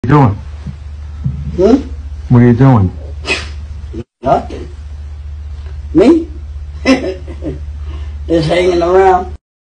Doing? What are you doing? Nothing. Me? Just hanging around.